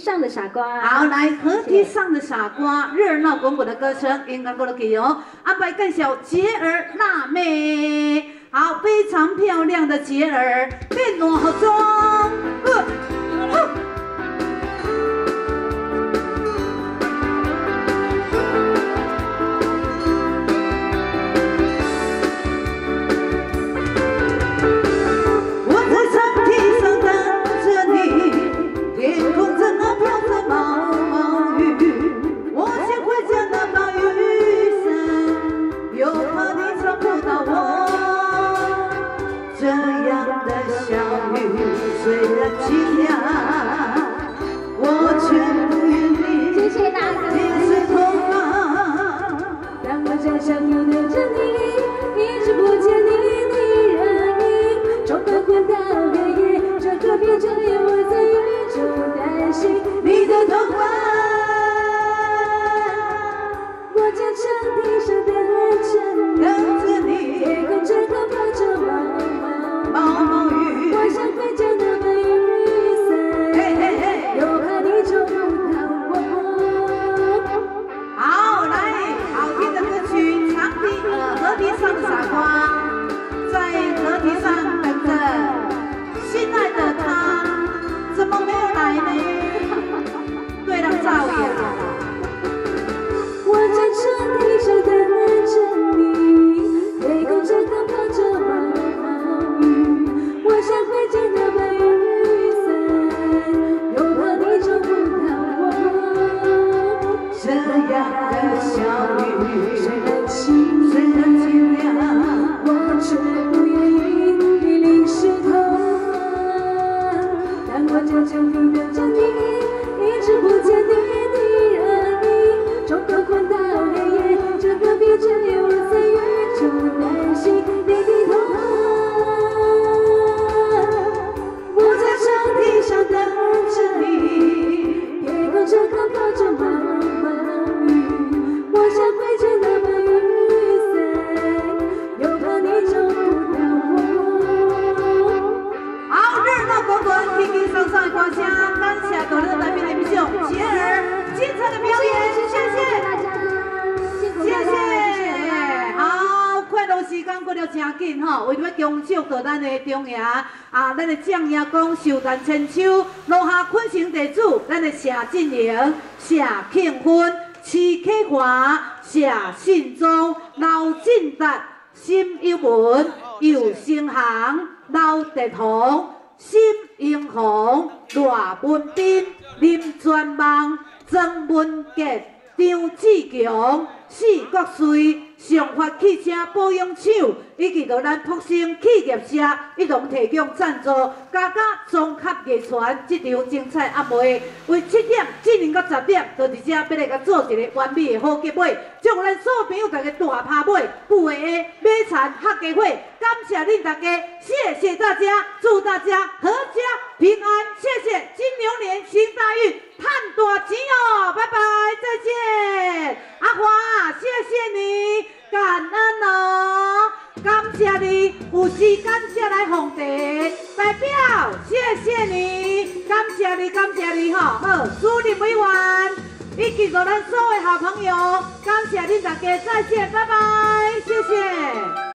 上的傻瓜。 好，来河堤上的傻瓜，热闹滚滚的歌声，应该过得去哦。安排介绍杰儿辣妹，好，非常漂亮的杰儿，变暖好妆。虽然凄凉，我却不愿你别是痛啊。 当我在想又对着你，一直不见你的人影，从黄昏到黑夜，这个变成夜，我在雨中担心你的童话。我坚强地上等着你，夜空这个飘着毛毛雨，我想回家的。 河堤上的傻瓜，在河堤上等着心爱的他，怎么没有来呢？对了，赵雅， 我在车堤上等着你，夜空这个飘着毛雨，我想回家的白雨伞，又怕你找不到我。 这样的小雨， 虽然清凉，我却不愿意你淋湿头。当我坚强地等着你，一直不见你的人影，从黄昏到黑夜，这个变成夜，我在雨中担心你的童话。我在车堤上等着你，夜空这个飘着毛雨，我想回家的白雨伞，又怕你找不到我。 好，热闹滚滚，轻轻松松的歌声，感谢各位来宾的分享，杰儿精彩的表演，谢谢大家， 谢谢。好，快乐时间过得真紧吼，为了要恭祝到咱的中爷咱的蒋爷公寿诞千秋，落下昆城地主，咱的谢振营、谢庆芬、徐启华、谢信忠、刘进达、沈友文、尤生航、刘德宏、沈英宏、赖文斌、林全望、曾文杰、张志强、四国瑞、上发汽车保养厂以及到咱福星企业社一同提供赞助，加综合艺传这场精彩暗暝，为7点进行到10点，就伫这要来甲做一个完美的好结尾，祝咱所有朋友大家大拍尾，富的买田客家会，感谢恁大家，谢谢大家，祝大家阖家平安，谢谢，金牛年行大运，赚大钱哦，拜拜，再见，阿华，谢谢你，感恩哦。感谢你有时间才来奉茶，代表谢谢你，感谢你，感谢你吼，好，主任委员以及咱所有好朋友，感谢恁大家，再见，拜拜，谢谢。